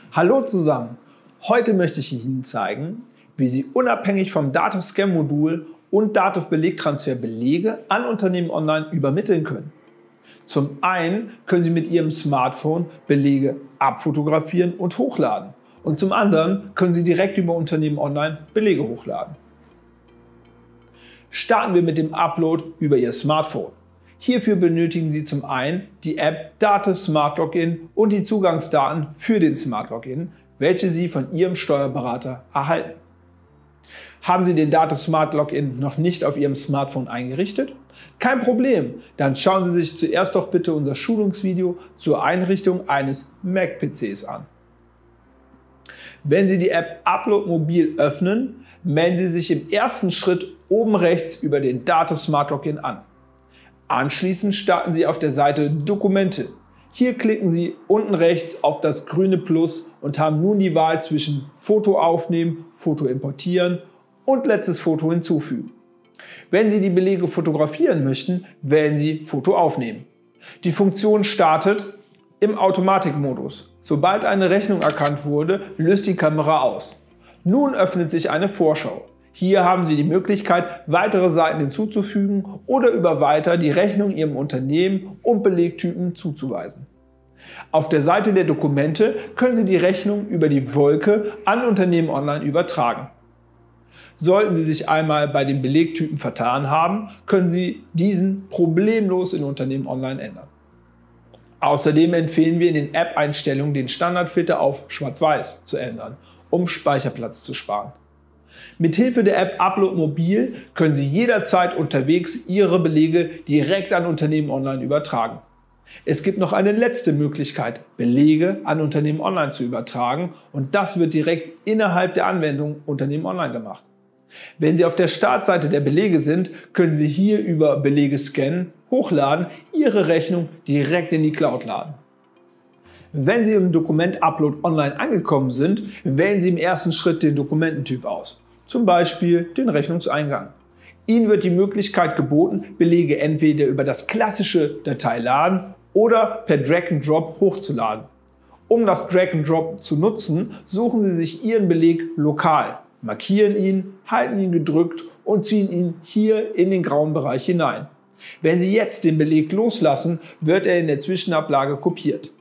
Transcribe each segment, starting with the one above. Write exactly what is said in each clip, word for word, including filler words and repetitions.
Hallo zusammen! Heute möchte ich Ihnen zeigen, wie Sie unabhängig vom Dativ-Scan-Modul und Dativ-Belegtransfer Belege an Unternehmen online übermitteln können. Zum einen können Sie mit Ihrem Smartphone Belege abfotografieren und hochladen und zum anderen können Sie direkt über Unternehmen online Belege hochladen. Starten wir mit dem Upload über Ihr Smartphone. Hierfür benötigen Sie zum einen die App Dativ Smart Login und die Zugangsdaten für den Smart Login, welche Sie von Ihrem Steuerberater erhalten. Haben Sie den Dativ Smart Login noch nicht auf Ihrem Smartphone eingerichtet? Kein Problem, dann schauen Sie sich zuerst doch bitte unser Schulungsvideo zur Einrichtung eines Mac-P Cs an. Wenn Sie die App Upload Mobil öffnen, melden Sie sich im ersten Schritt oben rechts über den Dativ Smart Login an. Anschließend starten Sie auf der Seite Dokumente. Hier klicken Sie unten rechts auf das grüne Plus und haben nun die Wahl zwischen Foto aufnehmen, Foto importieren und letztes Foto hinzufügen. Wenn Sie die Belege fotografieren möchten, wählen Sie Foto aufnehmen. Die Funktion startet im Automatikmodus. Sobald eine Rechnung erkannt wurde, löst die Kamera aus. Nun öffnet sich eine Vorschau. Hier haben Sie die Möglichkeit, weitere Seiten hinzuzufügen oder über Weiter die Rechnung Ihrem Unternehmen und Belegtypen zuzuweisen. Auf der Seite der Dokumente können Sie die Rechnung über die Wolke an Unternehmen online übertragen. Sollten Sie sich einmal bei den Belegtypen vertan haben, können Sie diesen problemlos in Unternehmen online ändern. Außerdem empfehlen wir in den App-Einstellungen den Standardfilter auf Schwarz-Weiß zu ändern, um Speicherplatz zu sparen. Mithilfe der App Upload Mobil können Sie jederzeit unterwegs Ihre Belege direkt an Unternehmen online übertragen. Es gibt noch eine letzte Möglichkeit, Belege an Unternehmen online zu übertragen und das wird direkt innerhalb der Anwendung Unternehmen online gemacht. Wenn Sie auf der Startseite der Belege sind, können Sie hier über Belege scannen, hochladen, Ihre Rechnung direkt in die Cloud laden. Wenn Sie im Dokument Upload online angekommen sind, wählen Sie im ersten Schritt den Dokumententyp aus, zum Beispiel den Rechnungseingang. Ihnen wird die Möglichkeit geboten, Belege entweder über das klassische Dateiladen oder per Drag and Drop hochzuladen. Um das Drag and Drop zu nutzen, suchen Sie sich Ihren Beleg lokal, markieren ihn, halten ihn gedrückt und ziehen ihn hier in den grauen Bereich hinein. Wenn Sie jetzt den Beleg loslassen, wird er in der Zwischenablage kopiert.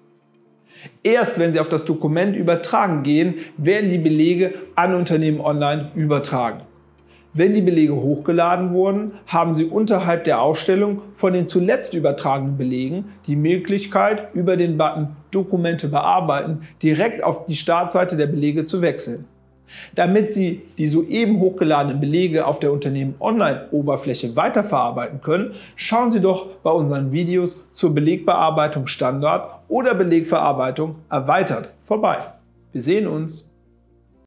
Erst wenn Sie auf das Dokument übertragen gehen, werden die Belege an Unternehmen online übertragen. Wenn die Belege hochgeladen wurden, haben Sie unterhalb der Aufstellung von den zuletzt übertragenen Belegen die Möglichkeit, über den Button Dokumente bearbeiten direkt auf die Startseite der Belege zu wechseln. Damit Sie die soeben hochgeladenen Belege auf der Unternehmen-Online-Oberfläche weiterverarbeiten können, schauen Sie doch bei unseren Videos zur Belegbearbeitung Standard oder Belegverarbeitung erweitert vorbei. Wir sehen uns!